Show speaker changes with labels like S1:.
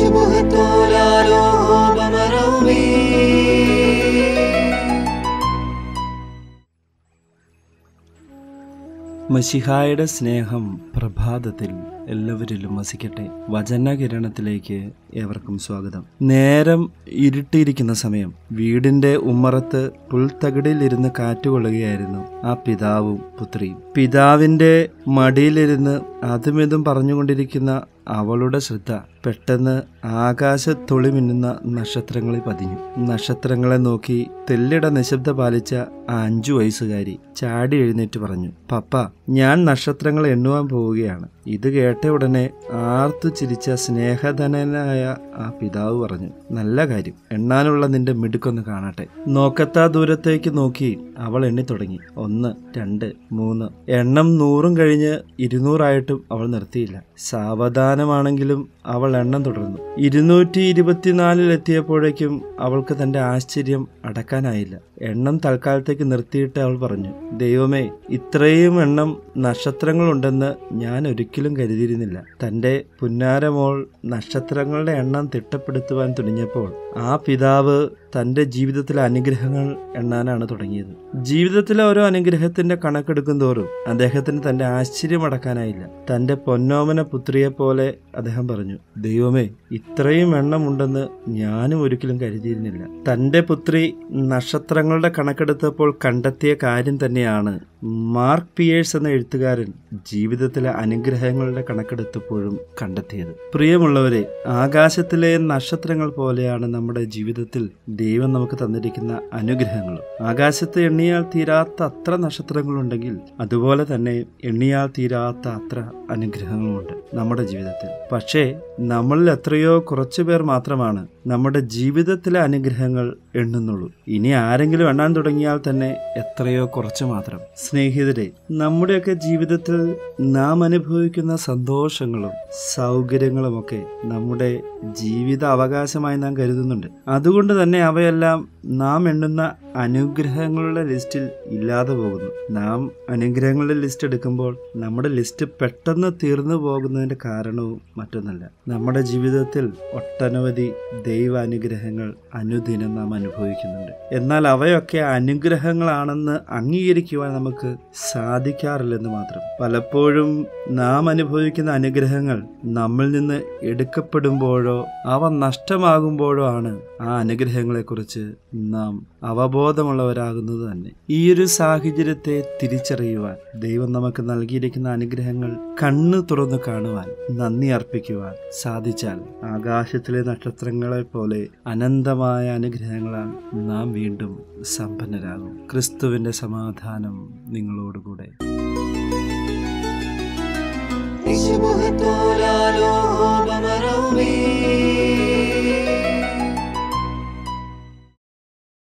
S1: മശിഹായുടെ സ്നേഹം പ്രഭാതത്തിൽ എല്ലാവരിലും വസിക്കട്ടെ. വചനകിരണത്തിലേക്ക് ഏവർക്കും സ്വാഗതം. നേരം ഇരുട്ടിയിരിക്കുന്ന സമയം വീടിന്റെ ഉമ്മറത്ത് പുൽത്തകിടിലിരുന്ന് കാറ്റുകൊള്ളുകയായിരുന്നു ആ പിതാവും പുത്രിയും. പിതാവിന്റെ മടിയിലിരുന്ന് അതുമിതും പറഞ്ഞുകൊണ്ടിരിക്കുന്ന അവളുടെ ശ്രദ്ധ പെട്ടെന്ന് ആകാശത്തൊളി മിന്നുന്ന നക്ഷത്രങ്ങളിൽ പതിഞ്ഞു. നക്ഷത്രങ്ങളെ നോക്കി തെല്ലിട നിശബ്ദ പാലിച്ച ആ 5 വയസ്സുകാരി ചാടി എഴുന്നേറ്റ് പറഞ്ഞു, പപ്പ, ഞാൻ നക്ഷത്രങ്ങൾ എണ്ണുവാൻ പോവുകയാണ്. ഇത് കേട്ട ഉടനെ ആർത്തു ചിരിച്ച സ്നേഹധനനായ ആ പിതാവ് പറഞ്ഞു, നല്ല കാര്യം, എണ്ണാനുള്ള നിന്റെ മിടുക്കൊന്ന് കാണട്ടെ. നോക്കത്താ ദൂരത്തേക്ക് നോക്കി അവൾ എണ്ണി തുടങ്ങി. 1, 2, 3. എണ്ണം 100 കഴിഞ്ഞ് 200 അവൾ നിർത്തിയില്ല. സാവധാനമാണെങ്കിലും അവൾ എണ്ണം തുടർന്നു. 224 എത്തിയപ്പോഴേക്കും അവൾക്ക് തന്റെ ആശ്ചര്യം അടക്കാനായില്ല. എണ്ണം തൽക്കാലത്തേക്ക് നിർത്തിയിട്ട് അവൾ പറഞ്ഞു, ദൈവമേ, ഇത്രയും എണ്ണം നക്ഷത്രങ്ങളുണ്ടെന്ന് ഞാൻ ഒരിക്കലും കരുതിയിരുന്നില്ല. തന്റെ പുന്നാരമോൾ നക്ഷത്രങ്ങളുടെ എണ്ണം തിട്ടപ്പെടുത്തുവാൻ തുനിഞ്ഞപ്പോൾ ആ പിതാവ് തന്റെ ജീവിതത്തിലെ അനുഗ്രഹങ്ങൾ എണ്ണാനാണ് തുടങ്ങിയത്. ജീവിതത്തിലെ ഓരോ അനുഗ്രഹത്തിന്റെ കണക്കെടുക്കും തോറും അദ്ദേഹത്തിന് തന്റെ ആശ്ചര്യം അടക്കാനായില്ല. തന്റെ പൊന്നോമന പുത്രിയെ പോലെ അദ്ദേഹം പറഞ്ഞു, ദൈവമേ, ഇത്രയും എണ്ണം ഉണ്ടെന്ന് ഞാനും ഒരിക്കലും കരുതിയിരുന്നില്ല. തന്റെ പുത്രി നക്ഷത്രങ്ങളുടെ കണക്കെടുത്തപ്പോൾ കണ്ടെത്തിയ കാര്യം തന്നെയാണ് മാർക്ക് പിയേഴ്സ് എന്ന എഴുത്തുകാരൻ ജീവിതത്തിലെ അനുഗ്രഹങ്ങളുടെ കണക്കെടുത്തപ്പോഴും കണ്ടെത്തിയത്. പ്രിയമുള്ളവരെ, ആകാശത്തിലെ നക്ഷത്രങ്ങൾ പോലെയാണ് നമ്മുടെ ജീവിതത്തിൽ ദൈവം നമുക്ക് തന്നിരിക്കുന്ന അനുഗ്രഹങ്ങളും. ആകാശത്ത് എണ്ണിയാൽ തീരാത്ത അത്ര നക്ഷത്രങ്ങളുണ്ടെങ്കിൽ അതുപോലെ തന്നെ എണ്ണിയാൽ തീരാത്ത അത്ര അനുഗ്രഹങ്ങളുമുണ്ട് നമ്മുടെ ജീവിതത്തിൽ. പക്ഷേ നമ്മളിൽ എത്രയോ കുറച്ചു പേർ മാത്രമാണ് നമ്മുടെ ജീവിതത്തിലെ അനുഗ്രഹങ്ങൾ എണ്ണുന്നുള്ളൂ. ഇനി ആരെങ്കിലും എണ്ണാൻ തുടങ്ങിയാൽ തന്നെ എത്രയോ കുറച്ച് മാത്രം. സ്നേഹിതരെ, നമ്മുടെയൊക്കെ ജീവിതത്തിൽ നാം അനുഭവിക്കുന്ന സന്തോഷങ്ങളും സൗകര്യങ്ങളുമൊക്കെ നമ്മുടെ ജീവിത അവകാശമായി നാം കരുതുന്നുണ്ട്. അതുകൊണ്ട് തന്നെ അവയെല്ലാം നാം എണ്ണുന്ന അനുഗ്രഹങ്ങളുടെ ലിസ്റ്റിൽ ഇല്ലാതെ പോകുന്നു. നാം അനുഗ്രഹങ്ങളുടെ ലിസ്റ്റ് എടുക്കുമ്പോൾ നമ്മുടെ ലിസ്റ്റ് പെട്ടെന്ന് തീർന്നു പോകുന്നതിന്റെ കാരണവും മറ്റൊന്നല്ല. നമ്മുടെ ജീവിതത്തിൽ ഒട്ടനവധി ദൈവാനുഗ്രഹങ്ങൾ അനുദിനം നാം അനുഭവിക്കുന്നുണ്ട്. എന്നാൽ അവയൊക്കെ അനുഗ്രഹങ്ങളാണെന്ന് അംഗീകരിക്കുവാൻ നമുക്ക് സാധിക്കാറില്ലെന്ന് മാത്രം. പലപ്പോഴും നാം അനുഭവിക്കുന്ന അനുഗ്രഹങ്ങൾ നമ്മിൽ നിന്ന് എടുക്കപ്പെടുമ്പോഴോ അവ നഷ്ടമാകുമ്പോഴോ ആണ് ആ അനുഗ്രഹങ്ങളെക്കുറിച്ച് നാം അവബോധമുള്ളവരാകുന്നത് തന്നെ. ഈ ഒരു സാഹചര്യത്തെ തിരിച്ചറിയുവാൻ, ദൈവം നമുക്ക് നൽകിയിരിക്കുന്ന അനുഗ്രഹങ്ങൾ കണ്ണു തുറന്നു കാണുവാൻ, നന്ദി അർപ്പിക്കുവാൻ സാധിച്ചാൽ ആകാശത്തിലെ നക്ഷത്രങ്ങളെ പോലെ അനന്തമായ അനുഗ്രഹങ്ങളാൽ നാം വീണ്ടും സമ്പന്നരാകും. ക്രിസ്തുവിന്റെ സമാധാനം നിങ്ങളോടുകൂടെ.